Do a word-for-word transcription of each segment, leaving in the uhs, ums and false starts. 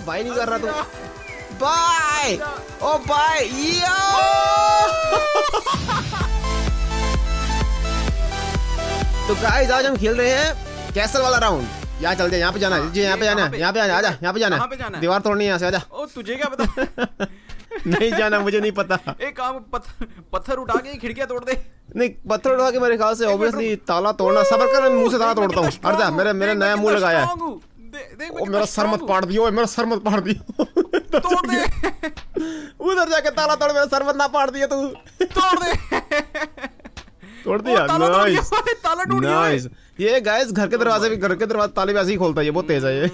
भाई नहीं कर रहा तू। बाय ओ बाय यो। तो गाइस आज हम खेल रहे हैं कैसल वाला राउंड। यहाँ चलते हैं, यहाँ पे जाना है जी, यहाँ पे जाना है, यहाँ पे जाना है, आजा यहाँ पे जाना है, दीवार तोड़नी है यहाँ से, आजा। ओ तुझे क्या पता? नहीं जाना, मुझे नहीं पता। एक काम, पत्थर पत्थर उठा के खिड़कियां तोड़ दे। नहीं पत्थर उठा के मेरे ख्याल से ऑब्वियसली ताला तोड़ना। सबर कर, मैं मुंह से ताला तोड़ता हूँ। अर्जा मेरे मेरे नया मुंह लगाया है। ओ मेरा सर मत पाड़ दियो, मेरा सर मत पाड़ दियो। तोड़ दे। उधर जाके ताला तोड़, मेरा सर मत ना पाड़ दिया तू। तोड़ दे। तोड़ दिया। Nice nice. ये गाइस घर के दरवाजे भी, घर के दरवाजे ताले भी ऐसे ही खोलता है, ये बहुत तेज है ये।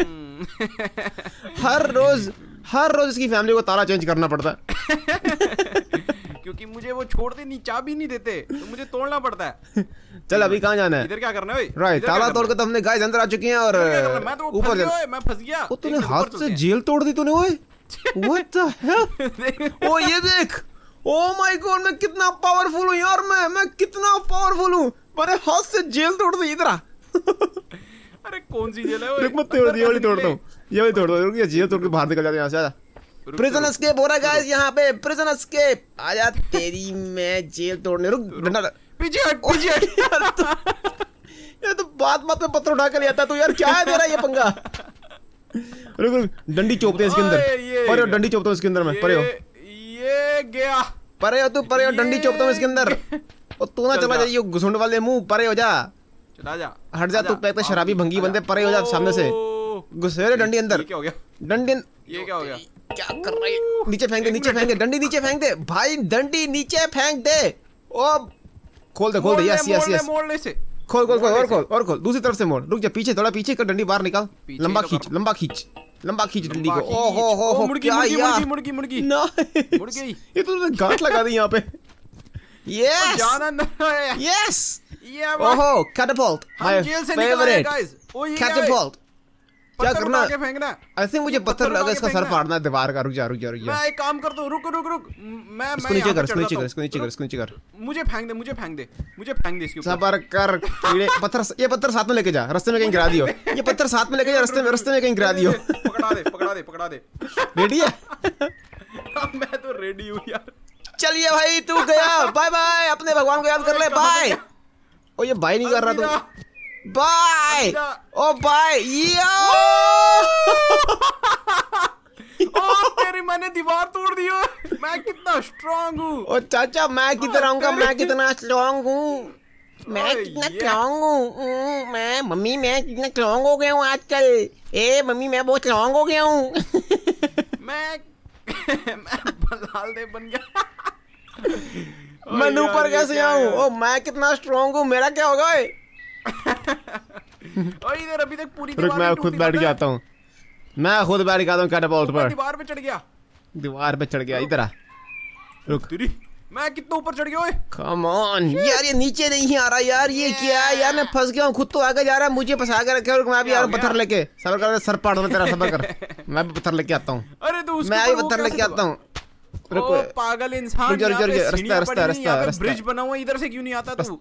हर रोज हर रोज इसकी फैमिली को ताला चेंज करना पड़ता है। क्योंकि मुझे वो छोड़ते नहीं, चाबी नहीं देते, तो मुझे तोड़ना पड़ता है। चल अभी कहाँ जाना है? इधर क्या करना है? राइट, ताला तोड़ के तो हमने गाइस अंदर आ चुके हैं। और ऊपर मैं फंस गया। ओ तूने हाथ से जेल तोड़ दी तूने। ओए व्हाट द हेल। ओ ये देख, ओ माय गॉड, मैं कितना पावरफुल हूँ यार। मैं मैं कितना पावरफुल हूँ, मेरे हाथ से जेल तोड़ दी। इधर आ। अरे कौन सी जेल है? रुक मत तोड़, ये वाली तोड़ता हूँ, ये वाली तोड़ दो। रुक, ये जेल तोड़ के बाहर निकल जाते हैं यहाँ से। आजा, प्रिजन एस्केप हो रहा है गाइस यहाँ पे, प्रिजन एस्केप। आजा तेरी मैं जेल तोड़ने। रुक डंडा पीछे हट, पीछे हट। ये तो बात बात में पत्थर उठा के ले आता तू यार, क्या है तेरा ये पंगा? रुक रुक, डंडी चोपते हैं इसके अंदर। परे हो, डंडी चोपता हूँ इसके अंदर मैं। परे हो, ये गया। परे हो तू, परे हो, डंडी चोपता हूँ इसके अंदर। और तू ना चला जाइए घुसुंड वाले मुंह। परे हो जा, चला जा, हट जा। तू पैकते शराबी भंगी बंदे, परे हो जा सामने से। घुसे रे डंडी अंदर। क्या हो गया? डंडी ये क्या हो गया? क्या कर रही है? नीचे फेंक दे, नीचे फेंक दे, डंडी नीचे फेंक दे भाई, डंडी नीचे फेंक दे। ओ खोल दे, खोल दे। यस यस यस, मोड़ने से खोल खोल खोल, और खोल और खोल, दूसरी तरफ से मोड़। रुक जा, पीछे थोड़ा पीछे कर, डंडी बाहर निकाल। लंबा खींच, लंबा खींच, लंबा खींच डंडी को। ओ हो हो हो, क्या यार, मुड़की मुड़की ना मुड़ गई। ये तो तूने गांठ लगा दी यहाँ पे। यस जाना ना। यस, ये ओहो कैटapult, माय फेवरेट कैटapult। क्या करना है? फेंकना। आई थिंक मुझे पत्थर लगा इसका सर फाड़ना है दीवार का। रुक जा रुक जा रुक जा, मैं एक काम करता हूँ, रुक रुक रुक, मैं इसको नीचे कर, इसको नीचे कर, इसको नीचे कर, इसको नीचे कर। मुझे फेंक दे, मुझे फेंक दे, मुझे फेंक दे इसके ऊपर। सबर कर कीड़े। पत्थर, ये पत्थर साथ में लेके जा, रास्ते में कहीं गिरा दियो। ये पत्थर साथ में लेके जा, रास्ते में रास्ते में कहीं गिरा दियो। पकड़ा दे, पकड़ा दे, पकड़ा दे। रेडी है? मैं तो रेडी हूँ यार। चलिए भाई, तू गया, बाय बाय। अपने भगवान को याद कर ले, बाय। ओ ये बाय नहीं कर रहा तू। बाय ओ बाय यो। ओ तेरी, मैंने दीवार तोड़ दी है। मैं कितना स्ट्रांग हूँ। ओ चाचा, मैं किधर आऊंगा? मैं कितना स्ट्रांग हूँ, मैं कितना स्ट्रांग हूँ। मैं मम्मी, मैं कितना स्ट्रांग हो गया हूँ आजकल। ए मम्मी, मैं बहुत स्ट्रांग हो गया हूँ। मैं मैं बलाल दे बन गया। मैं ऊपर कैसे आऊँ? ओ मैं कितना स्ट्रांग हूँ, मेरा क्या होगा? और इधर अभी तक पूरी दीवार, मैं खुद बैठ के आता हूँ, मैं खुद बैठ के आता हूँ कैटapult पर। दीवार पे चढ़ गया, दीवार पे चढ़ गया। इधर आ, रुक। तेरी, मैं कितना ऊपर चढ़ गया? ओए कम ऑन यार, ये नीचे नहीं आ रहा यार। ये क्या है यार, मैं फंस गया हूँ। खुद तो आगे जा रहा है, मुझे फंसा के रखे। मैं भी यार पत्थर लेके, सबर कर, सर पाड़ में तेरा, सबर कर। मैं भी पत्थर लेके आता हूँ। अरे तो मैं भी पत्थर लेके आता हूँ। रुको पागल इंसान, रुक जा रुक जा, रास्ता रास्ता रास्ता रास्ता, ब्रिज बना हुआ, इधर से क्यों नहीं आता तू?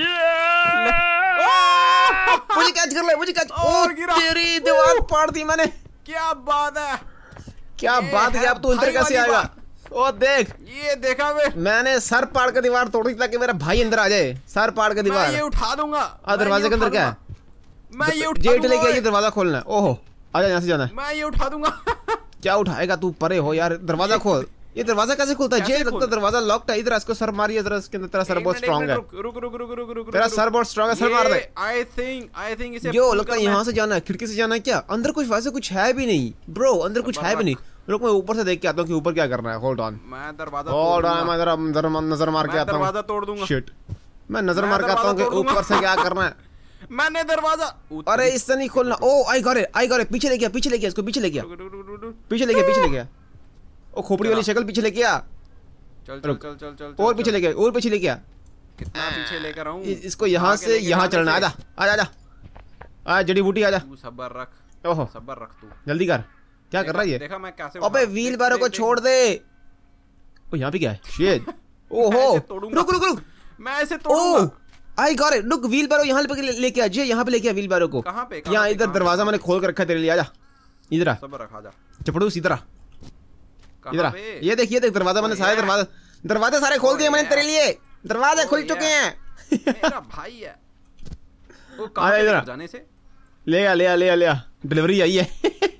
मुझे कैच कर ले, मुझे कैच। ओ तेरी, दीवार फाड़ दी मैंने। क्या बात है, क्या बात है। अब तू अंदर कैसे आएगा? ओ देख, ये देखा मैं मैंने सर पाड़ के दीवार तोड़ दी ताकि मेरा भाई अंदर आ जाए। सर पाड़ के दीवार, मैं ये उठा दूंगा। दरवाजे के अंदर क्या है? मैं ये उठा जेट लेके, ये दरवाजा खोलना है। ओहो, आजा, यहाँ से जाना है। मैं ये उठा दूंगा। क्या उठाएगा तू? परे हो यार, दरवाजा खोल। ये दरवाजा कैसे खुलता है? जे लगता है दरवाजा लॉक्ड है। इधर इसको सर मारिए जरा, इसके अंदर तेरा सर बहुत स्ट्रांग है। रुक रुक रुक रुक रुक रुक, तेरा सर बहुत स्ट्रांग है, सर मार दे। आई थिंक आई थिंक इसे यो लगता है यहाँ से जाना है, खिड़की से जाना है क्या? अंदर कुछ वैसे कुछ है भी नहीं ब्रो, अंदर कुछ है भी नहीं। रुक, मैं ऊपर से देख के आता हूँ कि ऊपर क्या करना है। होल्ड ऑन, मैं दरवाजा होल्ड ऑन, मैं जरा नजर मार के आता हूँ। दरवाजा तोड़ दूंगा। शिट, मैं नजर मार के आता हूँ कि ऊपर से क्या करना है। मैंने दरवाजा, अरे इससे नहीं खोलना। Oh I got it, I got it. पीछे ले गया, पीछे ले गया, इसको पीछे ले गया, पीछे ले गया, पीछे ले गया। ओ खोपड़ी वाली शक्ल पीछे ले गया। चल चल चल चल चल, और पीछे ले गया, और पीछे ले गया। कितना पीछे लेकर आऊं? इसको यहाँ से यहाँ चढ़ना। आजा आजा आजा, आ जड़ी बूटी आजा। तू सब्र रख, ओहो सब्र रख, तू जल्दी कर। क्या कर रहा है ये? देखा मैं कैसे? अबे व्हील बैरो को छोड़ दे। ओ यहाँ पे क्या है? शेड। ओहो रुक रुक रुक, मैं ऐसे तोड़ूंगा। I got it. रुक, व्हील बैरो यहाँ पे लेके आ। जे यहाँ पे लेके आ व्हील बैरो को। कहाँ पे? यहाँ इधर दरवाजा मैंने खोल कर रखा है तेरे लिए। आजा इधर आ सब रखा जा चपड़ूस, इधर आ इधर आ। कहाँ पे? ये देख ये देख दरवाजा मैंने सारे दरवाजे दरवाजे सारे खोल दिए मैंने तेरे लिए, दरवाजे खुल चुके हैं। मेरा भाई है वो आजा कहाँ इधर पे आ। जाने से ले आ ले आ ले आ ले आ डिलीवरी आई है।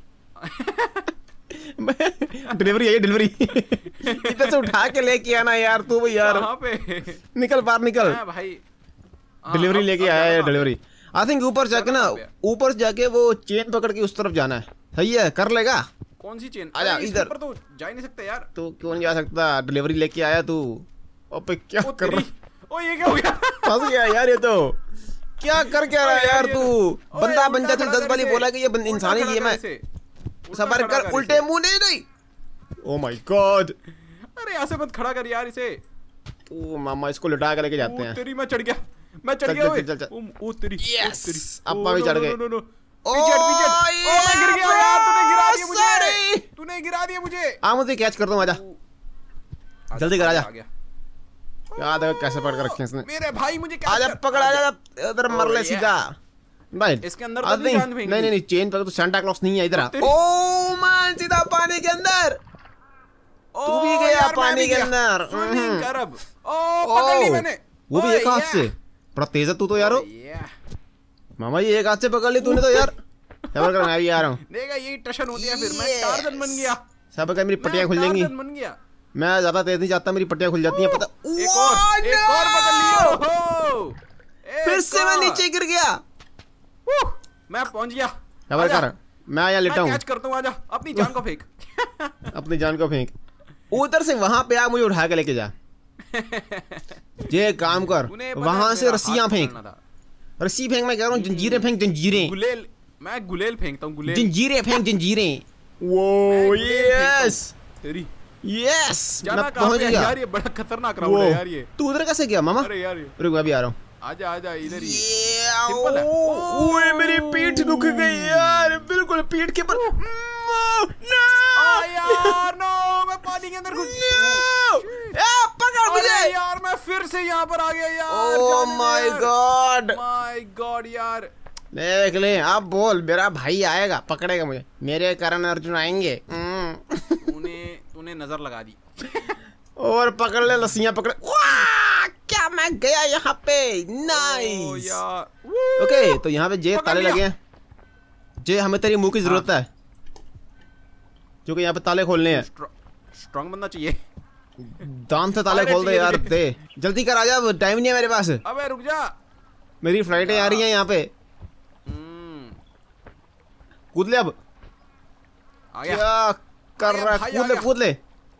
डिलीवरी आई है डिलीवरी। इधर से उठा के लेके आना यार तू भी यार। कहाँ पे? निकल बाहर निकल। हाँ भाई डिलीवरी अब- लेके अब आया है जाना डिलीवरी। आई थिंक ऊपर जाके ना जाना कहाँ ऊपर जाके वो चेन पकड़ के उस तरफ जाना है। सही है कर लेगा। कौन सी चेन? आजा, अरे, इसके इधर। ऊपर तो जा ही नहीं सकते यार। तू क्यों नहीं जा सकता? डिलीवरी लेके आया तू। अबे क्या ओ कर तेरी, रहा? ओ ये क्या हो गया? फंस गया यार ये तो। क्या कर क्या रहा है यार तू? ओए, बंदा बन उल्टा जा। तू खड़ा दस कर बारी इसे। बोला कि ये बंद- उल्टा इंसानी खड़ा गेम है। इसे। उल्टा सबर खड़ा कर उल्टे इसे। मुंह नहीं नहीं। Oh my god. अरे ऐसे मत खड़ा कर यार इसे। तू मामा इसको लुटा के लेके जाते ओ हैं। तेरी मैं चढ़ गया, मैं चढ़ चल, गया। चल, ओए चल, चल। ओ ओ तेरी, ओ Yes! तेरी। अब ओ, मैं भी नो, चढ़ नो, गए। No, no, no. ओ, पीछे हट, पीछे हट। ओ मैं गिर गया यार, तूने गिरा दिया मुझे। sorry! तूने गिरा दिया मुझे। आ मुझे कैच कर दूं आजा। ओ, जल्दी कर, आजा। आ गया। याद देखो कैसे पकड़ के रखे इसने। मेरे भाई मुझे कैच आजा कर। पकड़ आजा इधर मर ले Oh, yeah. सीधा। भाई इसके अंदर तो I नहीं think- जान फेंकनी। नहीं नहीं नहीं चेन पकड़। तू सेंटा क्लॉस नहीं है इधर आ। तेरी- ओ मान सीधा पानी के अंदर। ओ, तू भी गया यार, मैं पानी भी के गया। अंदर। Swimming हम्म। कर अब। ओ पकड़ ली ओ, मैंने। वो भी ओ, एक हाथ yeah. से। बड़ा तेज है तू तो यारो। ओ, yeah. मामा ये एक हाथ से पकड़ ली तूने तो यार। सबर कर मैं भी आ रहा हूँ। देखा यही टशन होती है फिर। मैं Yes. टार्जन बन गया। सबर कर मेरी पट्टियां मैं खुल जाएंगी। टार्जन बन गया। मैं ज्यादा तेज नहीं जाता मेरी पट्टियां खुल जाती हैं पता। एक और, एक और पकड़ लिया। हो। फिर एक से मैं और। नीचे गिर गया। उह, मैं पहुंच गया। सबर आजा। कर मैं यहाँ लेटा मैं हूँ। कैच करता हूँ, आजा अपनी जान को फेंक। अपनी जान को फेंक। उधर से वहां पे आ मुझे उठा के लेके जा। ये काम कर तूने पता वहां है से मेरा रस्सियां हाथ फेंक। पकड़ना था। रस्सी फेंक मैं कह रहा हूँ। जंजीरें फेंक जंजीरें। गुलेल, मैं गुलेल फेंकता हूँ गुलेल। जंजीरें फेंक जंजीरें। मैं वो गुलेल फेंकता हूँ। यस तेरी यस जाना मैं कहाँ पहुंच पे है गया। यार? ये बड़ा खतरनाक राउंड वो है यार ये। तू उधर कैसे गया मामा? अरे यार ये रुक मैं भी आ रहा हूँ। आजा आजा इधर ही। ये, सिंपल है। ओ, ओए मेरी पीठ दुख गई यार बिल्कुल पीठ के पर। आ यार नो, मैं पानी के अंदर घुस पकड़ अरे मुझे। यार मैं फिर से यहाँ पर आ गया यार। Oh my god. My god यार। देख ले अब बोल मेरा भाई आएगा पकड़ेगा मुझे। मेरे कारण अर्जुन आएंगे। हम्म। तूने तूने नजर लगा दी। और पकड़ ले लस्सियां पकड़। वाह, क्या मैं गया यहाँ पे। ओ नाइस। यार ओके तो यहाँ पे जे पकड़ ताले लिया। लगे हैं। जे हमें तेरी मुंह की जरूरत है क्योंकि यहाँ पे ताले खोलने हैं। स्ट्रांग बनना चाहिए। दान से ताले अरे खोल दे ठीक है, यार ठीक दे जल्दी कर। आजा टाइम नहीं है मेरे पास। अबे रुक जा। मेरी फ्लाइटें आ रही हैं यहाँ पे। हम्म, कूद ले अब। आ गया। क्या कर गया, रहा भाई, है? आ कूद ले गया। कूद ले।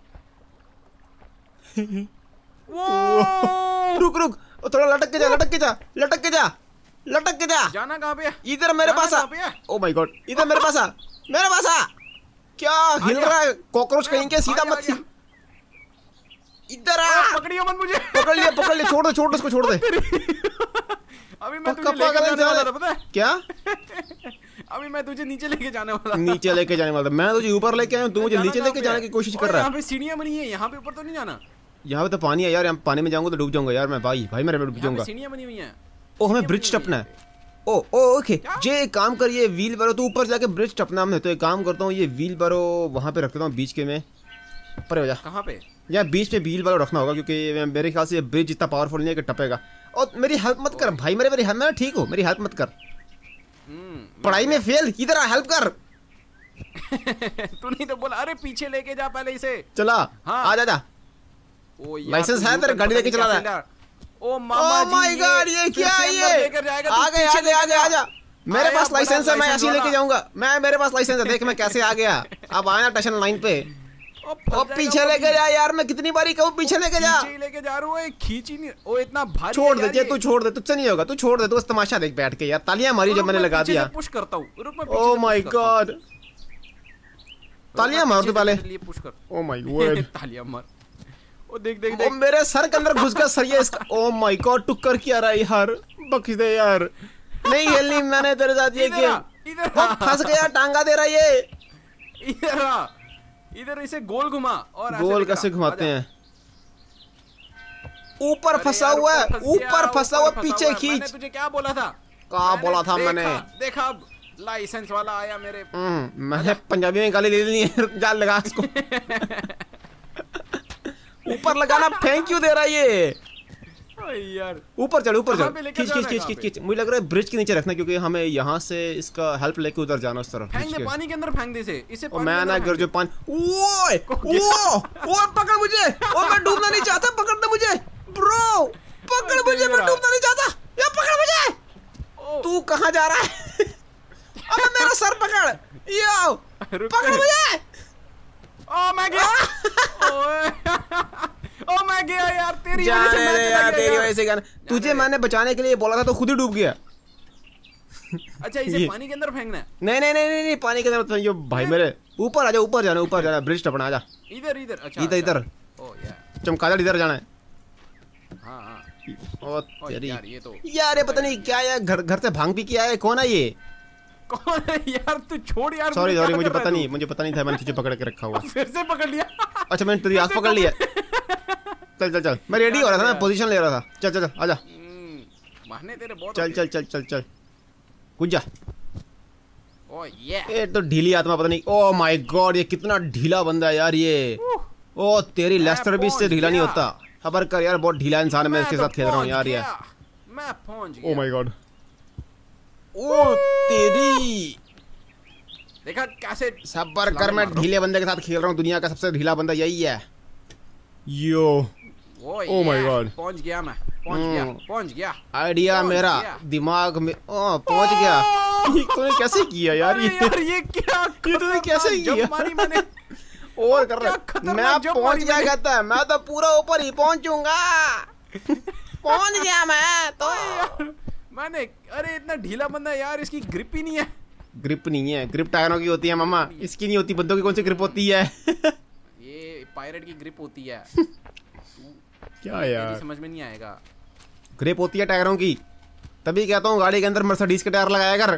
वो रुक रुक ओ, थोड़ा लटक के जा लटक के जा लटक के जा लटक के जा। जाना कहाँ पे है? इधर मेरे जाना पास आ। कहाँ पे है? ओ माय गॉड इधर मेरे पास आ। मेरे पास आ। क्या हिल गया। रहा है? कॉकरोच कहीं के आ सीधा गया, मत आ गया। इधर ओ, आ। पकड़ियो मत मुझे। पकड़ लिया पकड़ लिया छोड़ दे छोड़ दे उसको छोड़ दे। अभी मैं पक्का तुझे लेके पागल जाने वाला इंसान था है। पता है? क्या अभी मैं तुझे नीचे लेके जाने वाला था। नीचे लेके जाने वाला था। मैं तुझे ऊपर लेके आया हूँ, तू मुझे जाना नीचे कहाँ लेके पे जाने है? की कोशिश और कर रहा यहाँ है। पे सीढ़ियाँ बनी है, यहाँ पे ऊपर तो नहीं जाना। यहाँ पे तो पानी है यार। यहाँ पानी में जाऊंगा तो डूब जाऊंगा यार मैं। भाई भाई मेरे डूब यहाँ पे जाऊंगा। सीढ़ियाँ बनी हुई हैं। ओ हमें सीढ़ियाँ ब्रिज बनी हुई टपना हैं है। ओ ओ ओके क्या? जे एक काम करिए व्हील बारो तू ऊपर जाके ब्रिज टपना हमने। तो एक काम करता हूँ ये व्हील बारो वहाँ पे रख देता हूँ बीच के में। ऊपर हो जा। कहाँ पे? यार बीच पे व्हील बारो रखना होगा क्योंकि मेरे ख्याल से ये ब्रिज इतना पावरफुल नहीं है कि टपेगा। और मेरी हेल्प मत कर भाई। मेरे मेरी मैं ठीक हूँ मेरी हेल्प मत कर। हम्म, पढ़ाई में फेल इधर आ हेल्प कर। तू नहीं तो बोला। अरे पीछे लेके जा पहले इसे। चला हाँ। आ जा जा। ओ यार, लाइसेंस तू है यूं तेरे कर, गाड़ी पता लेके नहीं चला क्या रहा है। सीन ओ मामा ओ जी माय गॉड ये फिर क्या से है अंदर ये? लेकर जाएगा, तू आ गए पीछे आ गए आ लेकर गए आ जा। जा। मेरे आया, पास बड़ा लाइसेंस है मैं लाइसेंस ऐसे ही लेके वाला। जाऊंगा। मैं मेरे पास लाइसेंस है देख मैं कैसे आ गया। अब आया स्टेशन लाइन पे। ओ, फंस ओ जाएगा पीछे वो लेके भी। जा यार। मैं कितनी बारी कहूँ पीछे लेके जा। पीछे ही लेके जा रहा हूँ। ये खींच ही नहीं। ओ इतना भारी छोड़ है दे यार ये ये। तू छोड़ दे। तुझसे नहीं होगा तू छोड़ दे। तू बस तमाशा देख बैठ के यार। तालियां मारी जब रुक, मैंने मैं लगा पीछे दिया। से पुश करता हूँ। रुक मैं पीछे ओ से माय पुश करता हूँ। गॉड रुक, तालियां मैं मार पीछे तू पहले। से तेरे लिए पुश कर। ओ माय गॉड तालियां मार। ओ देख देख ओ देख। मेरे सर के अंदर घुस गया सर ये इसका। ओ माय गॉड तू कर क्या रहा है यार? बख्श दे यार। नहीं खेलनी मैंने तेरे साथ ये इधर आ, गेम। इधर ओ आ। फंस गया टांगा दे रहा है ये। इधर आ। इधर इसे गोल घुमा और ऐसे गोल लेकर कैसे आ। घुमाते आजा। हैं? ऊपर अरे फंसा यार, हुआ है ऊपर फंस गया, ऊपर फंसा हुआ ऊपर पीछे फंसा हुआ है। मैंने खींच। तुझे क्या बोला था? कहाँ मैंने बोला था देखा- मैंने? देखा अब लाइसेंस वाला आया मेरे। मैंने पंजाबी में गाली ले ली है। जाल लगा इसको। ऊपर लगाना फेंक क्यों दे रहा है ये यार? ऊपर चढ़ ऊपर चढ़। खींच खींच खींच खींच खींच। मुझे लग रहा है ब्रिज के नीचे रखना, क्योंकि हमें यहाँ से इसका हेल्प लेके उधर जाना उस तरफ। फेंक दे पानी के अंदर, फेंक दे इसे। इसे मैं ना गिर जो पानी। ओए ओ ओ पकड़ मुझे। ओ मैं डूबना नहीं चाहता, पकड़ दे मुझे ब्रो, पकड़ मुझे, मैं डूबना नहीं चाहता। ये पकड़ मुझे। तू कहाँ जा रहा है? अबे मेरा सर पकड़। यो पकड़ मुझे। ओ मैं गया। ओए ओ मैं गया यार, तेरी वजह से मैं चला गया। तेरी वजह से क्या? तुझे मैंने बचाने के लिए बोला था तो खुद ही डूब गया। अच्छा इसे पानी के अंदर फेंकना है? नहीं नहीं नहीं नहीं पानी के अंदर तो यो भाई मेरे ऊपर आ जा, ऊपर जाना, ऊपर जाना, ब्रिज टपना। आ जा इधर इधर। अच्छा इधर इधर। ओ यार चमकादड़ इधर जाना है। हां हां। ओ तेरी यार ये तो यार ये पता नहीं क्या है, घर घर से भांग पी के आया है। कौन है ये? कौन है यार? तू छोड़ यार। सॉरी सॉरी मुझे पता नहीं, मुझे पता नहीं था, मैंने तुझे पकड़ के रखा हुआ। फिर से पकड़ लिया। अच्छा मैंने तेरी हाथ पकड़ लिया। चल चल चल, मैं रेडी हो रहा था ना, पोजीशन ले रहा था। चल चल चल आजा। मारने तेरे बहुत। चल चल चल चल चल कूद जा। ओ ये ये तो ढीली आत्मा पता नहीं। ओ माय गॉड ये कितना ढीला बंदा है यार ये। ओ तेरी लेस्टर भी इससे ढीला नहीं होता। खबर कर यार, बहुत ढीला इंसान है। मैं इसके साथ खेल रहा हूँ यार। यार मैं पहुंच गया। Oh my god. ओ तेरी देखा कैसे? सबर कर, मैं ढीले बंदे के साथ खेल रहा हूँ। दुनिया का सबसे ढीला बंदा यही है। यो ओ माय गॉड पहुंच गया मैं, पहुंच गया पहुंच गया। आइडिया मेरा दिमाग में। ओ पहुंच गया। तूने कैसे किया यार? ये यार ये क्या? ये तूने कैसे किया? मारी मैंने और कर रहा मैं पहुंच गया कहता है। मैं तो पूरा ऊपर ही पहुंचूंगा। पहुंच गया मैं तो। मैंने अरे इतना ढीला बंदा यार, इसकी ग्रिप ही नहीं है। ग्रिप नहीं है? ग्रिप टायरों की होती है मामा, इसकी नहीं होती। बंदों की कौन सी ग्रिप होती है? ये पायरेट की ग्रिप होती है। क्या यार समझ में नहीं आएगा। ग्रिप होती है टायरों की, तभी कहता हूँ गाड़ी के अंदर मर्सिडीज के टायर लगाया कर।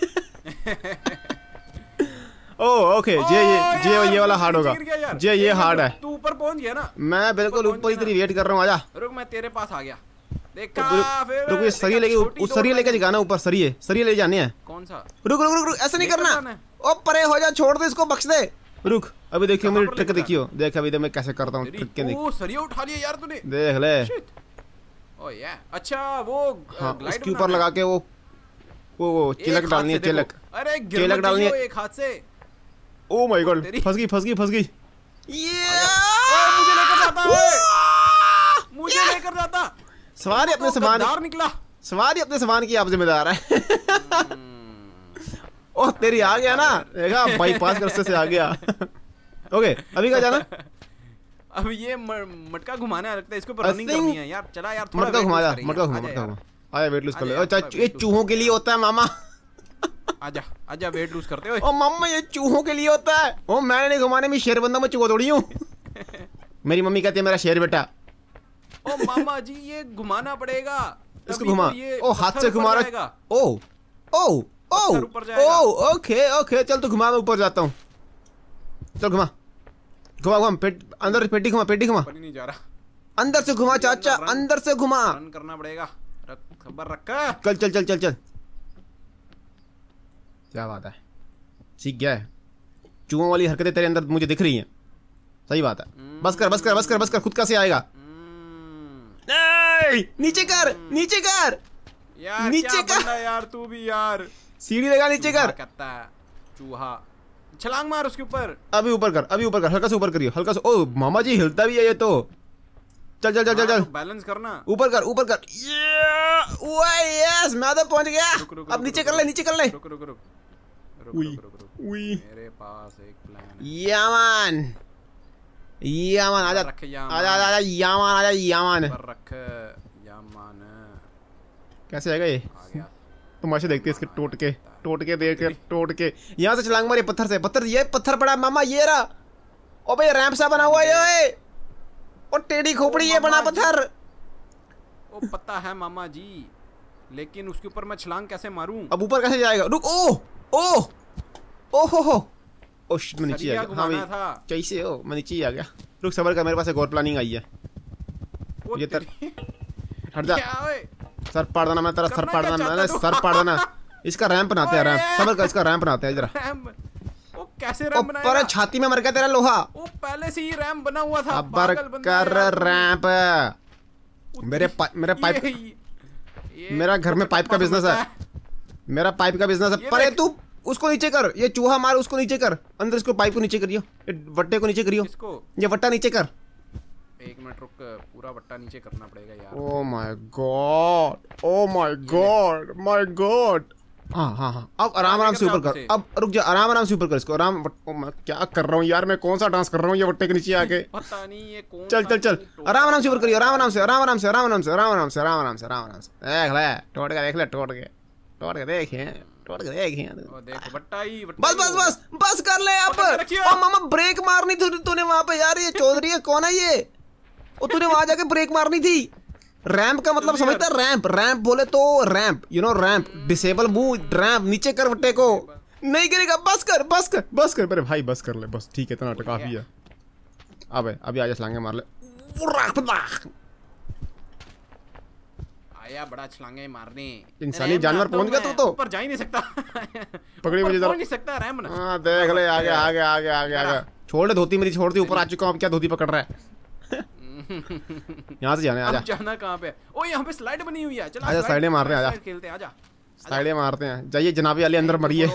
ओ ओके जे ये जे ये वाला हार्ड होगा। जे ये हार्ड है। तू ऊपर पहुंच गया ना? मैं बिल्कुल ऊपर ही तेरी वेट कर रहा हूँ। आजा रुक, मैं तेरे पास आ गया। देखा फिर रुक, ये सरिये लेके उस सरिये लेके जाना ऊपर। सरिये सरिये ले जाने हैं। कौन सा? रुक रुक रुक रुक, ऐसा नहीं करना। ओ परे हो जा, छोड़ दे इसको, बख्श दे। रुक अभी देखियो मेरी ट्रिक देखियो। देख अभी मैं कैसे करता हूँ ट्रिक के। देख ओ सरिया उठा लिया यार तूने। देख ले। ओ या अच्छा वो ग्लाइड इसके ऊपर लगा के वो वो चिलक डालनी है। चिलक अरे चिलक डालनी है एक हाथ से। ओ माय गॉड फंस गई फंस गई फंस गई। ये मुझे लेकर जाता, मुझे लेकर जाता। सवारी अपने सामान निकला। सवारी अपने सामान की आप जिम्मेदार है। ओह तेरी आ गया ना, देखा बाईपास रास्ते से आ गया। ओके अभी कहाँ जाना? अब ये मटका घुमाना लगता है, इसको पर रनिंग करनी है यार। चला यार थोड़ा मटका घुमा जा, मटका घुमा मटका घुमा। आया वेट लूज कर ले। अच्छा ये चूहों के लिए होता है मामा। आजा आजा वेट लूज करते हो। ओ मामा ये चूहों के लिए होता है। ओ मैंने नहीं घुमाने में शेर बंदा, मैं चूहा थोड़ी हूँ। मेरी मम्मी कहती है मेरा शेर बेटा। ओ मामा जी ये घुमाना पड़ेगा। इसको घुमा। ओ हाथ से घुमा रहा। ओ ओ ओ ओ ओके ओके चल तू घुमा, मैं ऊपर जाता हूँ। चल घुमा घुमा घुमा पेट अंदर, पेटी घुमा, पेटी घुमा। नहीं जा रहा, अंदर से घुमा चाचा, अंदर से घुमा। रन करना पड़ेगा। रख खबर रख। चल चल चल चल चल। क्या बात है, सीख गया है। चूहों वाली हरकतें तेरे अंदर मुझे दिख रही हैं। सही बात है। बस कर बस कर बस कर बस कर, खुद कैसे आएगा? नीचे कर नीचे कर यार, नीचे कर यार तू भी यार। सीढ़ी लगा नीचे कर। करता है चूहा, छलांग मार उसके ऊपर। अभी ऊपर कर, अभी ऊपर कर, हल्का से ऊपर करियो, हल्का से। ओ मामा जी हिलता भी है ये तो। चल चल चल चल चल, बैलेंस करना। ऊपर कर ऊपर कर। यस मैं तो पहुंच गया। अब नीचे कर ले, नीचे कर ले। रुक रुक रुक रुक, मेरे पास एक प्लान है। यामान यामान आजा आजा आजा यामान आजा यामान रख यामान। कैसे आएगा ये? तुमाशे देखते इसके टोट के टोट के देख के टोट के। यहाँ से छलांग मारी पत्थर से। पत्थर ये पत्थर पड़ा मामा, ये रहा। ओ भाई रैंप सा बना हुआ है। और टेढ़ी खोपड़ी ये बना पत्थर। ओ पता है मामा जी, लेकिन उसके ऊपर मैं छलांग कैसे मारूं? अब ऊपर कैसे जाएगा? रुक। ओ ओ ओ हो हो ओ शिट, मैं नीचे आ गया। हाँ भाई कैसे हो? मैं नीचे ही आ गया। रुक सबर कर, मेरे पास एक और प्लानिंग आई है। ये तर हट जा। सर पाड़ देना, मैं तेरा सर पाड़ देना, मैंने सर पाड़ देना। इसका रैंप बनाते हैं, रैंप समझ कर, इसका रैंप बनाते हैं जरा। ओ कैसे रैंप बनाएगा? पर छाती में मर गया तेरा लोहा। ओ पहले से ही रैंप बना हुआ था। अबर कर रैंप। मेरे मेरे पाइप, मेरा घर में पाइप का बिजनेस है, मेरा पाइप का बिजनेस है। पर तू उसको नीचे कर, ये चूहा मार, उसको नीचे कर, अंदर इसको पाइप को नीचे करियो, वट्टे को नीचे करियो, ये वट्टा नीचे कर। एक मिनट रुक, पूरा वट्टा नीचे करना पड़ेगा यार। Oh my god, oh my god, my god. हाँ हाँ हाँ, अब आराम आराम से ऊपर कर, अब रुक जा, आराम आराम से ऊपर कर इसको, आराम। मैं क्या कर रहा हूँ यार, मैं कौन सा डांस कर रहा हूँ ये वट्टे के नीचे आके। पता नहीं ये कौन। चल चल चल, आराम आराम से ऊपर करिए, आराम आराम से, आराम आराम से, आराम आराम से, आराम आराम से, आराम आराम से, आराम आराम से। देख ले, टोट के देख ले, टोट के टोट के देखे, टोट के देखे। देख वट्टा ही, बस बस बस बस कर ले अब। ओ मामा ब्रेक मारनी थी तूने वहां पे यार, ये चौधरी है कौन है ये? ओ तूने वहां जाके ब्रेक मारनी थी। रैंप का मतलब समझता है? रैंप, रैंप बोले तो ramp, you know ramp, disable move, ramp नीचे कर वट्टे को। नहीं करेगा, बस कर बस कर बस कर। मेरे भाई बस कर ले बस, ठीक है, इतना तो काफी है। अबे अभी आजा छलांगे मार ले। आया बड़ा छलांगे मारने। इंसानी जानवर पहुंच गया तू तो। ऊपर जा ही नहीं सकता। पकड़ी मुझे जरा। पहुंच नहीं सकता रैंप ना। हां देख ले, आगे आगे आगे आगे आगे। छोड़ दे धोती मेरी, छोड़ दी, ऊपर आ चुका हूं। अब क्या धोती पकड़ रहा है? यहाँ से जाने, आजा। जाना कहाँ पे? ओ यहाँ पे स्लाइड बनी हुई है, चला आजा स्लाइडें मारते हैं, आजा खेलते हैं, आजा स्लाइडें मारते हैं। जाइए जनाबी अली, अंदर मरिए।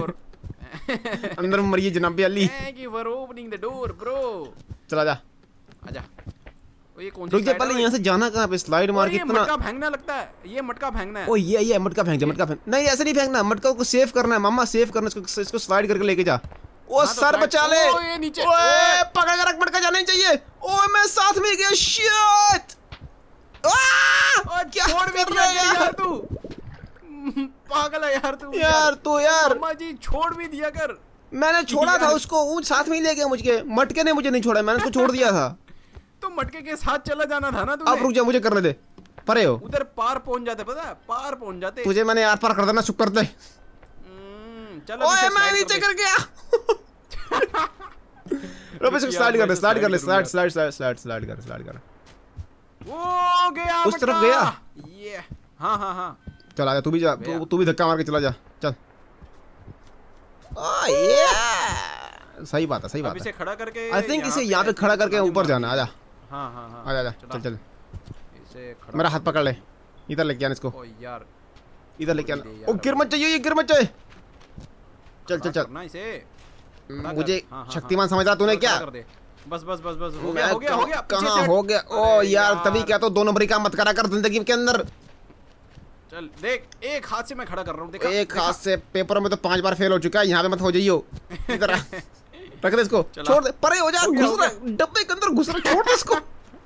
अंदर मरिए Janabi Ali. Thank you for opening the door bro. चला जा, आजा। ओ ये कौन सी? रुक जा, पहले यहाँ से जाना कहाँ पे? स्लाइड मार के इतना मटका फेंकना लगता है, ये मटका फेंकना है। ओ ये ये मटका फेंक जा, मटका फेंक। नहीं ऐसे नहीं फेंकना, मटका को सेव करना है मामा, सेव करना इसको, इसको स्लाइड करके लेके जा। ओ सर बचा ले। ओए नीचे, ओए पकड़ के रख, मटका जाना ही चाहिए। ओए मैं साथ में गया, शिट। आ क्या छोड़ भी दिया यार तू, पागल है यार तू। यार तू यार, अम्मा जी छोड़ भी दिया कर। मैंने छोड़ा था उसको, वो साथ में ही ले गया मुझे। मटके ने मुझे नहीं छोड़ा, मैंने उसको छोड़ दिया था। तो मटके के साथ चला जाना था ना तूने। अब रुक जा, मुझे करने दे। परे हो उधर पार पहुंच जाते, पता है पार पहुंच जाते। तुझे मैंने यार पार कर देना, शुक्र कर दे। चलो ओए मैं नीचे कर गया। रुक इसको स्लाइड कर ले, स्लाइड कर ले, slide slide slide slide slide कर, स्लाइड कर। वो गया उस तरफ गया। ये हाँ हाँ हाँ, चल आजा, तू भी जा, तू तू भी धक्का मार के चला जा, चल। आ ये सही बात है, सही बात है। इसे खड़ा करके, आई थिंक इसे यहाँ पे खड़ा करके ऊपर जाना। आजा हाँ हाँ हाँ, आजा, चल चल। इसे मेरा हाथ पकड़ ले, इधर लेके आना इसको। ओ यार इधर लेके आना। ओ गिर मत जाइए, ये गिर मत जाए। चल चल चल ना इसे। मुझे शक्तिमान समझा तूने क्या? बस बस बस बस हो गया हो गया हो गया। कहाँ हो गया? ओ यार तभी क्या, तो दो नंबरी काम मत करा कर जिंदगी के अंदर। चल देख, एक हाथ से मैं खड़ा कर रहा हूँ, देखा? एक हाथ से पेपरों में तो पांच बार फेल हो चुका है, यहाँ पे मत हो जाइयो। इधर रख दे इसको, छोड़ दे, परे हो जा, घुस रहा डब्बे के अंदर, घुस रहा, छोड़ दे इसको।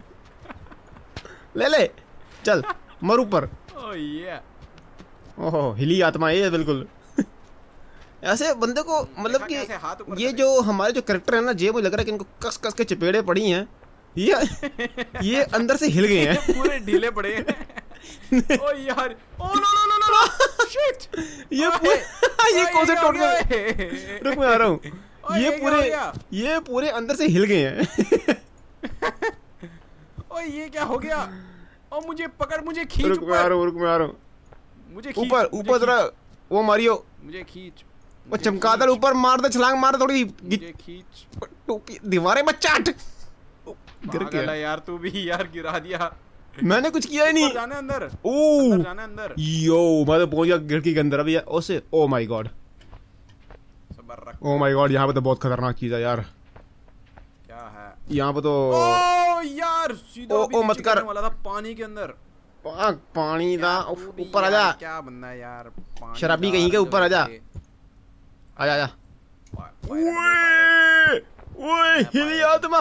ले ले, चल मर ऊपर। ओ ये ओहो हिली आत्मा ये बिल्कुल। ऐसे बंदे को मतलब कि ये जो हमारे जो कैरेक्टर है ना, जे मुझे लग रहा है कि इनको कस कस के चपेड़े पड़ी हैं, ये ये अंदर से हिल गए हैं। पूरे ढीले पड़े हैं। ओ यार, oh no no no no shit, ये पूरे ये कौन से टूट गए? रुक मैं आ रहा हूँ। ये पूरे ये पूरे अंदर से हिल गए हैं। ओ ये क्या हो गया? ओ मुझे पकड़, मुझे खींच। रुक मैं आ रहा हूँ, रुक मैं आ रहा हूँ। मुझे ऊपर ऊपर जरा वो मारियो, मुझे खींच। वो चमगादड़ ऊपर मार दे, छलांग मार दे थोड़ी। मुझे खींच, टोपी दीवारें में चाट। गिर गया यार, तू भी यार गिरा दिया। मैंने कुछ किया ही नहीं। जाना अंदर, ओह अंदर जाना अंदर। यो मैं तो पहुंच गया खिड़की के अंदर अभी। ओसे oh my god, oh my god, यहाँ पे तो बहुत खतरनाक चीज है यार। क्या है यहाँ पे तो? ओ यार सीधा ओ, ओ मत कर वाला था पानी के अंदर। पानी दा ऊपर आजा। क्या बनना है यार, शराबी कहीं के ऊपर आजा, आजा आजा। ओए ओए हिली आत्मा।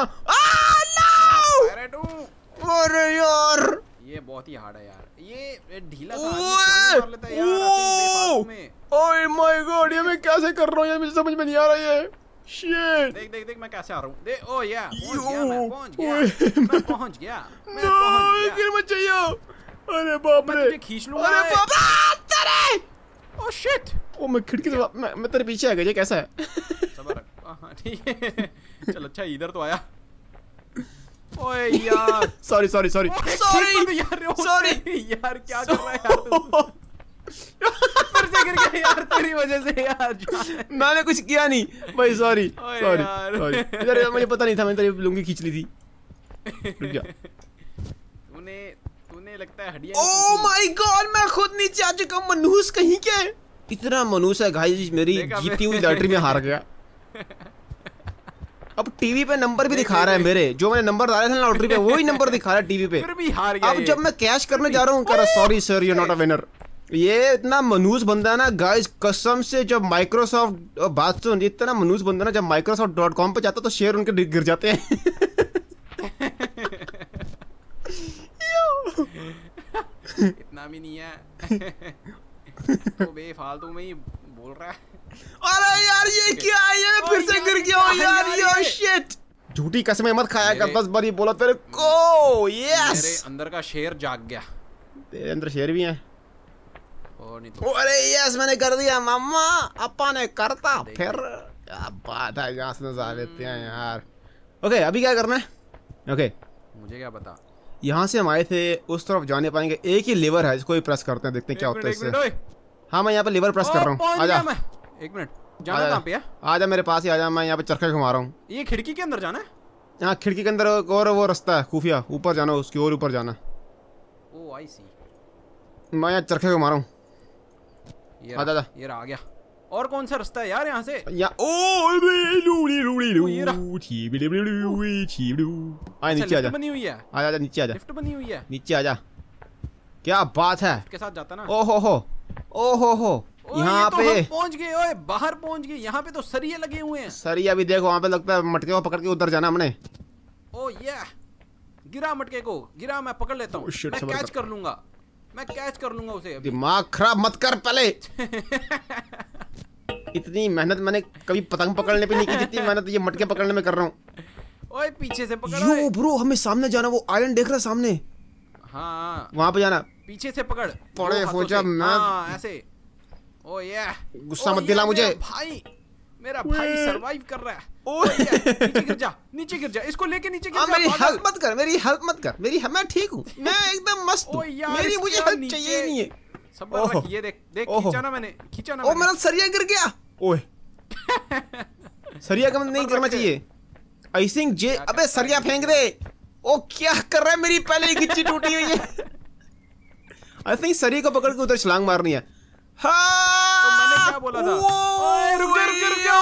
अरे यार ये बहुत ही हार्ड है यार, ये ढीला सा आदमी मार लेता है यार ऐसे में। ओए माय गॉड, ये मैं कैसे कर रहा हूँ यार, मुझे समझ में नहीं आ रहा है। शिट, देख देख देख मैं कैसे आ रहा हूँ। देख ओ या पहुंच गया, मैं पहुंच गया, मैं पहुंच गया, मैं पहुंच गया। गिर मत जाइयो। अरे बाप रे, मैं तुझे खींच लूंगा। अरे बाप रे, तेरे ओ शिट। ओ मैं खिड़की से मैं, मैं तेरे पीछे आ गया। ये कैसा है? सबर रख। हां ठीक है, चल अच्छा इधर तो आया। ओए यार सॉरी सॉरी सॉरी सॉरी यार, सॉरी यार क्या कर रहा है यार तू? फिर से गिर गया यार तेरी वजह से यार। मैंने कुछ किया नहीं भाई, सॉरी सॉरी सॉरी। इधर मुझे पता नहीं था, मैंने तेरी लुंगी खींच ली थी। तूने तूने लगता है हड्डियां। ओह माय गॉड, मैं खुद नीचे आ चुका। मनहूस कहीं के, इतना मनहूस है गाइस, मेरी जीती हुई लॉटरी में हार गया। अब टीवी पे नंबर भी दिखा रहा है मेरे, जो मैंने नंबर डाले थे लॉटरी पे वही नंबर दिखा रहा है टीवी पे। फिर भी हार गया। अब जब मैं कैश करने जा रहा हूँ कह रहा sorry sir you are not a winner. ये इतना मनहूस बंदा है ना गाइस, कसम से। जब माइक्रोसॉफ्ट, बात सुन, इतना मनहूस बंदा ना, जब माइक्रोसॉफ्ट डॉट कॉम पे जाता तो शेयर उनके गिर जाते हैं। इतना भी नहीं है। तो बेफालतू में ही बोल रहा है। अरे यार ये क्या है, ये फिर से गिर गया हूँ यार, यो शिट। झूठी कसमें मत खाया कर, दस बार ही बोला तेरे को। यस, मेरे अंदर का शेर जाग गया। तेरे अंदर शेर भी है। और नहीं तो। अरे यस, मैंने कर दिया मामा, अपा ने करता फिर। क्या बात है, यहाँ से नज़ारे लेते हैं यार। ओके अभी क्या करना है? ओके मुझे क्या पता। यहाँ से हम आए थे, उस तरफ जाने पाएंगे। एक ही लेवर है, इसको ही प्रेस करते हैं, देखते हैं क्या होता है इससे। हाँ मैं यहाँ पे लेवर प्रेस कर रहा हूँ। आजा, एक मिनट, जाना कहाँ पे है? आजा मेरे पास ही आजा, मैं यहाँ पे चरखा घुमा रहा हूँ। ये खिड़की के अंदर जाना है? हाँ खिड़की के अंदर और वो रास्ता है खुफिया, ऊपर जाना, उसकी और ऊपर जाना। ओह आई सी। मैं यहाँ चरखा घुमा रहा हूँ। ये आजा आजा, ये आ गया। और कौन सा रास्ता है यार यहाँ से? या ओ नीचे आजा, बनी हुई है। आजा आजा नीचे आजा, लिफ्ट बनी हुई है। नीचे आजा। क्या बात है, के साथ जाता ना। ओ हो हो ओ हो हो यहाँ पे पहुंच गए। ओए बाहर पहुंच गए। यहाँ पे तो सरिये लगे हुए हैं। सरिया भी देखो, वहाँ पे लगता है मटके को पकड़ के उधर जाना हमने। ओ ये गिरा मटके को, गिरा, मैं पकड़ लेता हूँ। मैं कैच कर लूंगा, मैं कैच कर लूंगा उसे। दिमाग खराब मत कर पहले। इतनी मेहनत मैंने कभी पतंग पकड़ने पे नहीं की जितनी मेहनत ये मटके पकड़ने में कर रहा हूँ। ओए पीछे से पकड़। यो ब्रो, हमें सामने जाना, वो आयरन देख रहा है सामने। हाँ वहाँ पे जाना। पीछे से पकड़, पड़े हो जा। मैं ऐसे। ओ ये गुस्सा मत दिला मुझे। भाई मेरा भाई सरवाइव कर रहा है। ओ नीचे गिर जा, नीचे गिर जा, इसको लेके नीचे गिर जा। मेरी हेल्प मत कर, मेरी हेल्प मत कर, मेरी मैं ठीक हूँ, मैं एकदम मस्त हूँ, मेरी मुझे हेल्प चाहिए नहीं है। सब रख, ये देख देख, खींचा ना मैंने, खींचा ना। ओ मेरा सरिया गिर गया। ओए सरिया का नहीं करना चाहिए। आई थिंक जे, अबे सरिया फेंक दे। ओ क्या कर रहा है, मेरी पहले ही गिच्ची टूटी हुई है। आई थिंक सरिया को पकड़ के उधर छलांग मारनी है। हाँ, तो मैंने क्या बोला था? ओए रुक जा, रुक जा, रुक जा।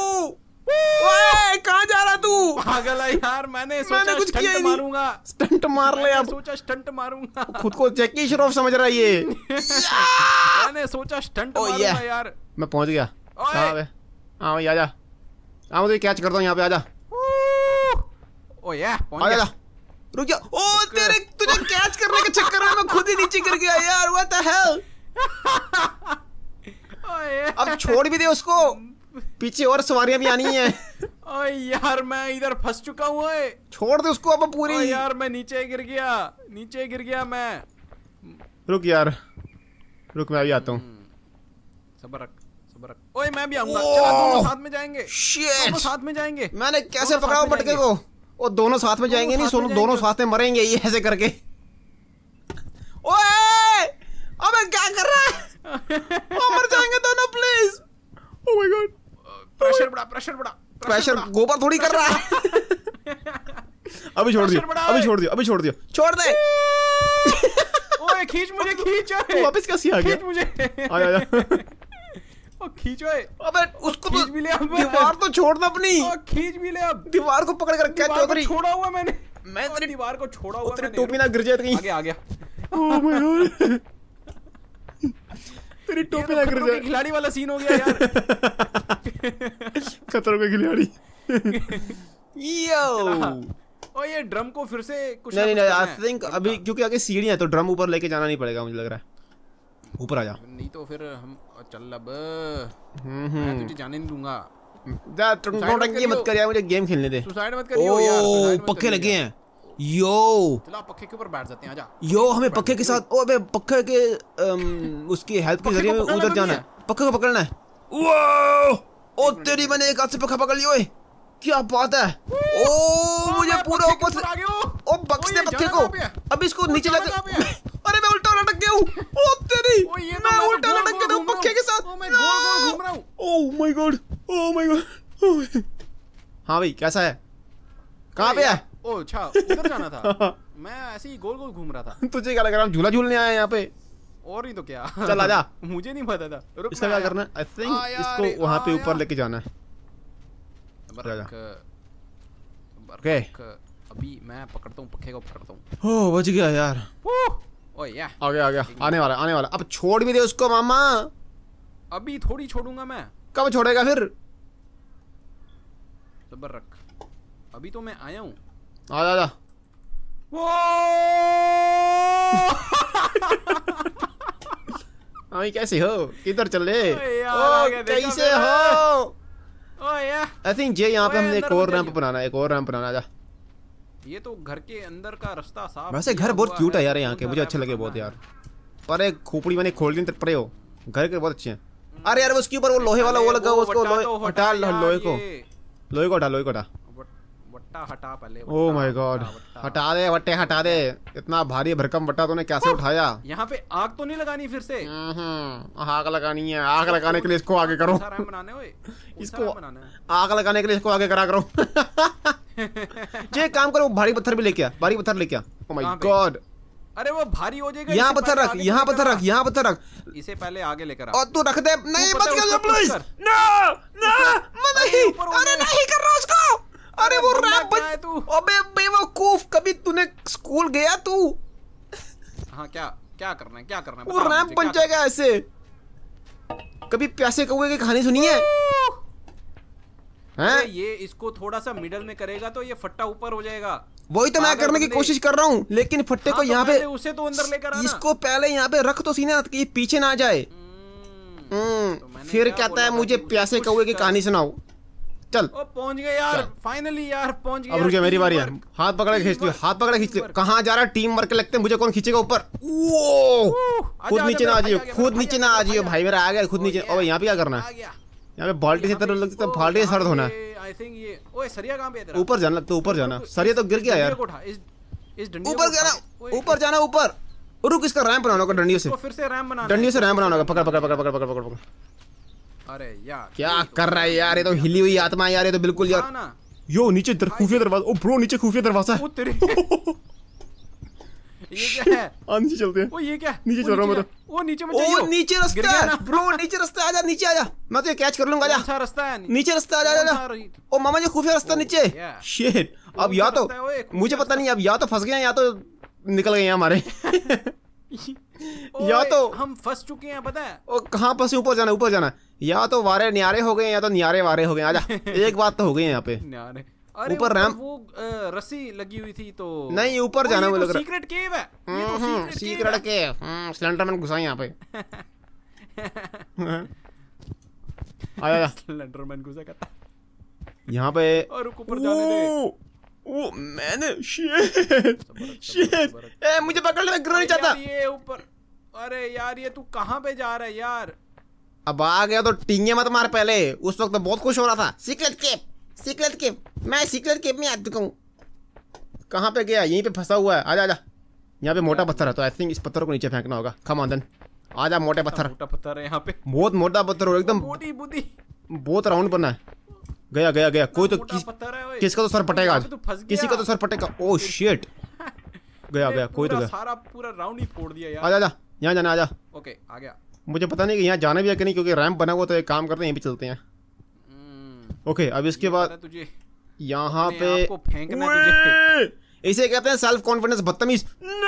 ओए कहाँ जा रहा तू? पागल है यार, मैंने सोचा कुछ किया ही नहीं। मारूंगा। स्टंट मार ले अब। सोचा स्टंट मारूंगा। खुद को जैकी श्रॉफ समझ रहा है ये। मैंने सोचा स्टंट मारूंगा यार। मैं पहुंच गया। कहाँ पे? हाँ भाई आजा, हाँ मुझे कैच करता हूँ यहाँ पे, आजा। ओ या पहुंच गया। रुक जा। ओ तेरे, तुझे कैच करने के चक्कर में मैं खुद ही नीचे गिर गया यार। What the hell. अब छोड़ भी दे उसको, पीछे और सवारियां भी आनी है। ओए यार मैं इधर फंस चुका हूँ। छोड़ दे उसको अब पूरी। यार मैं नीचे गिर गया, नीचे गिर गया मैं। रुक यार, रुक मैं अभी आता हूँ। सब्र रख, सब्र रख। ओए मैं भी आऊंगा, चला दोनों साथ में जाएंगे। दोनों साथ में जाएंगे। मैंने कैसे पकड़ा मटके को? वो दोनों साथ में जाएंगे नहीं, सोनू दोनों साथ में मरेंगे ये ऐसे करके। ओए अबे क्या कर रहा है? मर जाएंगे दोनों please. Oh my god, pressure बढ़ा, प्रेशर बढ़ा, प्रेशर गोबर थोड़ी कर रहा है। अभी छोड़ दियो, अभी छोड़ दियो, अभी छोड़ दियो, छोड़ दे। ओए खींच मुझे, खींच। वापस कैसे आ गया? खींच मुझे, आ जा। ओ खींच। ओए अबे उसको खींच भी ले अब। दीवार तो छोड़ना अपनी। ओ खींच भी ले अब। दीवार को पकड़ कर क्या चौधरी? छोड़ा हुआ मैंने, मैं तेरी दीवार को छोड़ा हुआ। तेरी टोपी ना गिर जाए कहीं। आगे आ गया। ओह माय गॉड, तेरी टोपी ना गिर जाए। खिलाड़ी वाला सीन हो गया यार। खतरों के खिलाड़ी। यो ओ ये ड्रम को फिर से कुछ नहीं नहीं आई थिंक अभी क्योंकि आगे सीढ़ी है तो ड्रम ऊपर लेके जाना नहीं पड़ेगा मुझे लग रहा है। ऊपर आ जा, नहीं तो फिर हम चल अब। हम्म मैं तुझे जाने नहीं दूंगा। जा टंकी मत कर यार, मुझे गेम खेलने दे। सुसाइड मत करियो यार। पक्के लगे हैं। यो चलो पक्के के ऊपर बैठ जाते हैं, आजा। यो हमें पक्के के साथ, ओ अबे पक्के के उसकी हेल्प के जरिए में उधर जाना है। पक्के को पकड़ना है। ओ तेरी, मैंने एक हाथ से पक्का पकड़ लिया। ओए क्या बात है। ओ मुझे पूरा ऊपर से, ओ बक्स दे पक्के को। अब इसको नीचे जाके, अरे मैं उल्टा लटक गया हूँ। ओ तेरी, ओ ये तो मैं मैं उल्टा गोल लटक गोल गया घूम रहा पंखे के हूँ। साथ। ओ मैं गोल गोल घूम रहा हूँ। Oh my god, oh my god. हाँ भाई कैसा है, कहाँ पे है? ओ अच्छा उधर जाना था। मैं ऐसे ही गोल गोल घूम रहा था। तुझे क्या लग रहा है हम झूला झूलने आए हैं यहाँ पे? और नहीं तो क्या। चल आजा। मुझे नहीं पता था। रुक इसका मैं क्या आया। करना है? आई थिंक आया इसको रे, वहाँ पे आया। ऊपर लेके जाना है। बरक, ओके। बरक, अभी मैं पकड़ता हूँ, पखे को पकड़ता हूँ। हो बच गया यार। ओए या आ गया आ गया, आने वाला आने वाला। अब छोड़ भी दे उसको मामा। अभी थोड़ी छोड़ूंगा मैं। कब छोड़ेगा फिर? सबर रख, अभी तो मैं आया हूँ। आजा आजा। अभी कैसे हो, किधर चल रहे? ओ कैसे हो? आई थिंक जे यहाँ पे हमने एक और रैंप बनाना है, एक और रैंप बनाना। जा ये तो घर के अंदर का रास्ता साफ। वैसे घर बहुत क्यूट है यार यहाँ के, मुझे अच्छे लगे बहुत यार। पर एक खोपड़ी मैंने खोल दी पड़े हो, घर के बहुत अच्छे हैं। अरे यार उसके ऊपर वो लोहे वाला वो लगा, उसको लोहे हटा, लोहे को लोहे को हटा, लोहे को हटा। वट्टा हटा पहले। ओह माय गॉड, हटा दे वट्टे हटा दे। इतना भारी भरकम वट्टा तूने कैसे उठाया? यहाँ पे आग तो नहीं लगानी फिर से? आग लगानी है, आग लगाने के लिए इसको आगे करो। इसको आग लगाने के लिए इसको आगे करा करो। ये काम करो, भारी पत्थर भी लेके आ, भारी पत्थर लेके आ। ओह माय गॉड, अरे वो भारी हो जाएगा। यहाँ पत्थर रख, यहाँ पत्थर रख, यहाँ पत्थर रख। इसे पहले आगे लेकर आ। और तू रख दे। नहीं मत कर प्लीज, नो नो नहीं, अरे नहीं कर रहा उसको। अरे वो रैंप बन तू। अबे बेवकूफ, कभी तूने स्कूल गया तू? हाँ क्या क्या करना है, क्या करना है? वो रैंप बन जाएगा ऐसे। कभी प्यासे कौवे की कहानी सुनी है? हैं? ये इसको थोड़ा सा मिडल में करेगा तो ये फट्टा ऊपर हो जाएगा। वही तो मैं करने की कोशिश कर रहा हूँ, लेकिन फट्टे को यहाँ पे उसे तो अंदर लेकर आना। इसको पहले यहाँ पे रख तो सीना कि ये पीछे ना जाए। फिर कहता है मुझे प्यासे कौवे की कहानी सुनाओ। चल ओ पहुंच गए यार, फाइनली यार पहुंच गए। अब रुक जा, मेरी बारी है। हाथ पकड़ के खींच लियो, हाथ पकड़ के खींच लियो। कहाँ जा रहा? टीम वर्क लगते हैं, मुझे कौन खींचेगा ऊपर? खुद नीचे ना आ जाइयो, खुद नीचे ना आ जाइयो भाई, मेरा आ गया खुद नीचे। और यहाँ पे क्या करना है? यहाँ पे बाल्टी से तरह लगता है, बाल्टी से सर्द होना है। आई थिंक ये ओए सरिया कहाँ पे है तेरा? ऊपर जाना लगता है, ऊपर जाना। सरिया तो गिर गया यार। ऊपर जाना, ऊपर जाना, ऊपर। रुक, इसका रैंप बनाना होगा डंडियों से। फिर से रैंप बनाना, डंडियों से रैंप बनाना होगा। पकड़ पकड़ पकड़ पकड़ पकड़ पकड़ पकड़। अरे यार क्या कर रहा है यार? ये तो हिली हुई आत्मा यार, ये तो बिल्कुल यार। यो नीचे खुफिया दरवाजा। ओ ब्रो नीचे खुफिया दरवाजा है। ये क्या है? आ नीचे चलते हैं। ओ ये क्या? नीचे चल रहा हूं मैं तो। वो नीचे मत जाइयो। ओ नीचे रास्ता है ब्रो, नीचे रास्ता। आजा नीचे आजा, मैं तुझे कैच कर लूंगा। आजा, अच्छा रास्ता है नीचे रास्ता। आजा आजा। ओ मामा जी खुफिया रास्ता नीचे। शिट, अब या तो मुझे पता नहीं, अब या तो फंस गए या तो निकल गए हमारे। या तो हम फंस चुके हैं, पता है? ओ कहाँ फंसे? ऊपर जाना, ऊपर जाना। या तो वारे न्यारे हो गए या तो न्यारे वारे हो गए। आजा, एक बात तो हो गई है यहाँ पे। न्यारे ऊपर रैंप, वो रस्सी लगी हुई थी तो नहीं ऊपर जाना। वो लग रहा है सीक्रेट केव है। ये तो सीक्रेट केव। स्लेंडरमैन घुसा यहाँ पे। आया स्लेंडरमैन घुसा करता यहाँ पे। और ऊपर जाने दे। ओ मैंने शिट शिट, ए मुझे पकड़ ले, मैं गिरना नहीं चाहता। ये ऊपर, अरे यार ये तू कहाँ पे जा रहा है यार? अब आ गया तो टींगे मत मार। पहले उस वक्त तो बहुत खुश हो रहा था। सीक्रेट केव, सीक्रेट केव, मैं सीक्रेट केव में आ चुका हूँ। कहाँ पे गया? यहीं पे फंसा हुआ है। आजा आजा, यहाँ पे मोटा पत्थर है तो आई थिंक इस पत्थर को नीचे फेंकना होगा। कम ऑन देन, आजा। मोटे पत्थर, मोटा पत्थर है यहाँ पे, बहुत मोटा पत्थर हो, एकदम मोटी बुद्धि, बहुत राउंड बना है। गया गया गया। कोई तो किस, किसका तो सर पटेगा आज, किसी का तो सर पटेगा। ओह शिट, गया गया। कोई तो गया। सारा पूरा राउंड ही फोड़ दिया यार। आजा आजा, यहाँ जाना। आजा। ओके आ गया। मुझे पता नहीं कि यहाँ जाना भी है कि नहीं, क्योंकि रैंप बना हुआ तो एक काम करते हैं यहीं पे चलते हैं। ओके अब इसके बाद तुझे यहाँ पे फेंकना है। इसे कहते हैं सेल्फ कॉन्फिडेंस बदतमीज।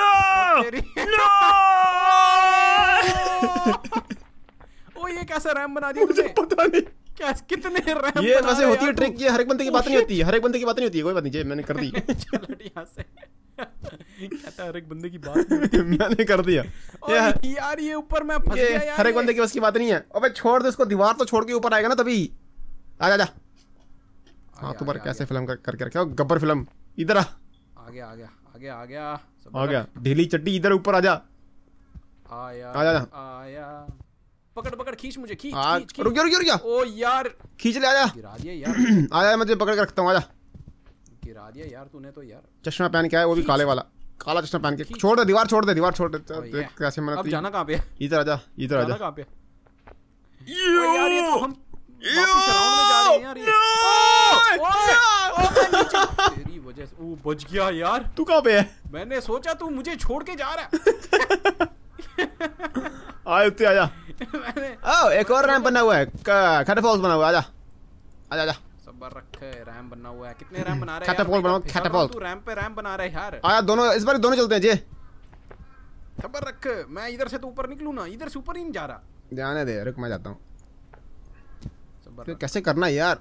ओ ये कैसा रैंप बना दिया तुमने? पता नहीं क्या, कितने रैंप? ये वैसे होती है ट्रिक, ये हर एक बंदे की बात नहीं होती है, हर एक बंदे की बात नहीं होती है। कोई बात नहीं, मैंने कर दी। चल यहाँ से। कहता है हर एक बंदे की बात मैंने कर दिया। ये यार ये ऊपर मैं फंस गया यार। हर एक बंदे की बस की बात नहीं है। अबे छोड़ दे इसको, दीवार तो छोड़ के ऊपर आएगा ना तभी। आजा जा। हाँ तुम्हारा कैसे फिल्म करके रखा हो, गब्बर फिल्म। इधर आ। आ गया आ गया आ गया आ गया आ गया। ढीली चड्डी इधर ऊपर आजा। आया आजा आया। पकड़ पकड़, खींच मुझे, खींच खींच। रुक जा रुक जा रुक जा। ओ यार खींच ले। आजा, गिरा दिया यार। आजा मैं तुझे पकड़ के रखता हूँ। आजा, गिरा दिया यार तूने तो यार। चश्मा पहन के आया, वो भी काले वाला। काला चश्मा पहन के। छोड़ दे दीवार, छोड़ दे दीवार, छोड़ दे। देख कैसे मना। अब जाना कहाँ पे? इधर आजा, इधर आजा। कहाँ पे? यार ये तो हम वापस राउंड में जा रहे हैं यार। ये ओए तेरी वजह से वो बच गया यार। तू कहाँ पे है? मैंने सोचा तू मुझे छोड़ के जा रहा है। आए उत्ते आजा। मैंने ओ एक और रैंप बना हुआ है, कैटापल्ट बना हुआ है। आजा आजा आजा। सबर रख, रैंप बना हुआ है। कितने रैंप बना रहे हैं? कैटापल्ट बनाओ, कैटापल्ट। तू रैंप पे रैंप बना रहा है यार। आया दोनों, इस बार दोनों चलते हैं जी। सबर रख, मैं इधर से तो ऊपर निकलूं ना, इधर से ऊपर ही नहीं जा रहा। जाने दे, रुक मैं जाता हूँ। सबर रख। कैसे करना है यार?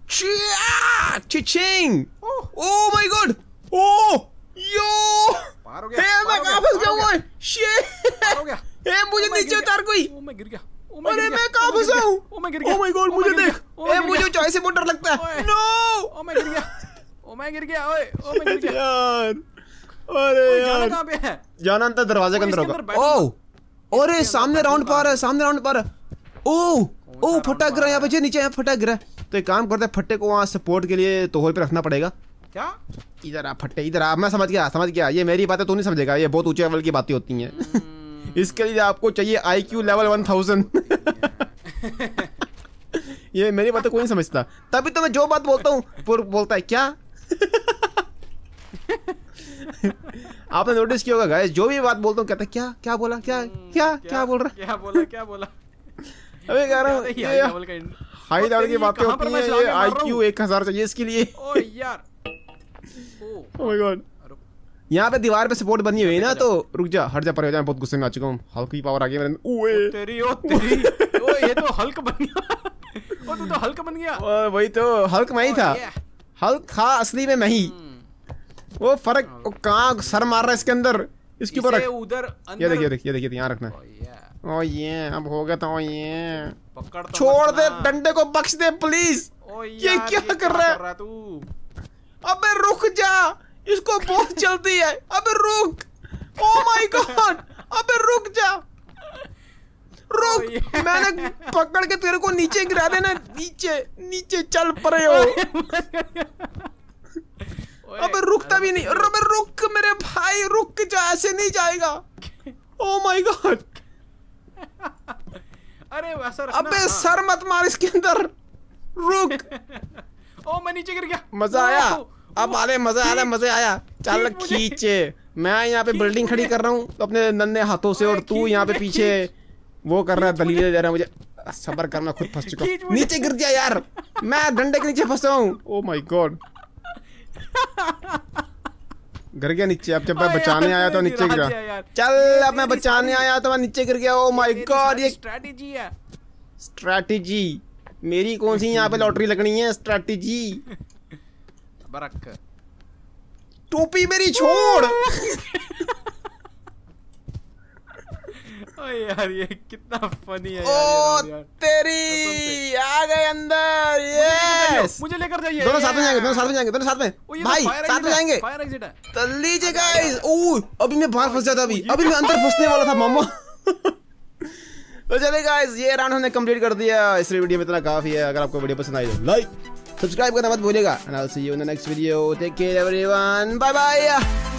चिचिंग। ओह माय गॉड। ओह यो पार हो गया। हे मैं कहां फंस गया हूं? शिट पार हो गया। हे मुझे नीचे उतार कोई। ओ मैं गिर गया। अरे मैं कहां फंसा हूं? ओ मैं गिर गया। ओह माय गॉड मुझे देख। ए मुझे ऊंचाई से बहुत डर लगता है। नो ओ मैं गिर गया। ओ मैं गिर गया। ओए ओ मैं गिर गया यार। अरे यार कहां पे है? जाना अंदर दरवाजे के अंदर होगा। ओह अरे सामने राउंड पार है, सामने राउंड पार है। ओह ओह फटा गिरा यहाँ पे, नीचे यहाँ फटा गिरा। तो एक काम करते हैं, फट्टे को वहाँ सपोर्ट के लिए तोहर पे रखना पड़ेगा। क्या? इधर आ फट्टे, इधर आ। मैं समझ गया, समझ गया। ये मेरी बातें तू नहीं समझेगा, ये बहुत ऊंचे लेवल की बातें होती हैं। इसके लिए आपको चाहिए I Q level one thousand. ये मेरी बातें कोई नहीं समझता, तभी तो मैं जो बात बोलता हूँ वो बोलता है क्या। आपने नोटिस किया होगा गाइस, जो भी बात बोलता हूँ कहता है क्या क्या बोला, क्या क्या क्या बोल रहा, क्या बोला क्या बोला। अबे कह रहा हूँ हाई लेवल की बातें होती हैं। ये आई क्यू एक हजार चाहिए इसके लिए। ओ यार ओह माय गॉड। यहाँ पे दीवार पे सपोर्ट बनी हुई है ना, तो रुक जा, हट जा, पर हो जा। बहुत गुस्से में आ चुका हूँ। हल्क की पावर आ गई मेरे। ओए तेरी ओ तेरी ओ ये तो हल्क बन गया। ओ तू तो हल्क बन गया। ओ वही तो, हल्क मैं ही था। हल्क था असली में मैं ही। वो फर्क कहाँ सर मार रहा है इसके अंदर, इसके ऊपर रख। उधर ये देखिए देखिए देखिए यहाँ रखना। ओ ये अब हो गया था। ये पकड़ तो छोड़ दे, डंडे को बख्श दे प्लीज। ये क्या कर रहा है तू? अबे रुक जा, इसको बहुत चलती है। अबे रुक। Oh my god. अबे रुक जा, रुक। मैंने पकड़ के तेरे को नीचे गिरा देना। नीचे नीचे चल पड़े हो। अबे रुकता भी नहीं। अबे रुक मेरे भाई, रुक जा, ऐसे नहीं जाएगा। Oh my god. अरे वैसा रखना। अबे सर मत मार इसके अंदर, रुक। ओ मैं नीचे गिर गया। मजा आया? अब आले मजा आया, मजा आया। चल खींचे। मैं यहाँ पे बिल्डिंग खड़ी कर रहा हूँ तो अपने नन्हे हाथों से, और तू यहाँ पे पीछे वो कर रहा है, दलीलें दे रहा है मुझे। सब्र कर, मैं खुद फंस चुका हूँ। नीचे गिर जा यार, मैं डंडे के नीचे फंसा हूँ। Oh my god. गिर गया नीचे। अब जब मैं बचाने आया तो नीचे गिरा। चल अब मैं बचाने आया तो मैं नीचे गिर गया। Oh my god. ये स्ट्रेटजी है। स्ट्रेटजी मेरी कौन सी यहाँ पे लॉटरी लगनी है? स्ट्रेटजी। बरक टोपी मेरी छोड़। ओ यार ये कितना फनी है यार। ओ तेरी आ गए अंदर। यस मुझे लेकर जाइए। दोनों साथ में जाएंगे, दोनों साथ में जाएंगे, दोनों साथ में भाई, साथ में जाएंगे। तो लीजिए गाइस। ओह अभी मैं बाहर फंस जाता। अभी अभी मैं अंदर फंसने वाला था मामा। तो चलिए गाइस, ये राउंड हमने कंप्लीट कर दिया। इस वीडियो में इतना काफी है। अगर आपको वीडियो पसंद आई तो लाइक सब्सक्राइब करना मत भूलिएगा। And I will see you in the next video. Take care everyone, bye bye.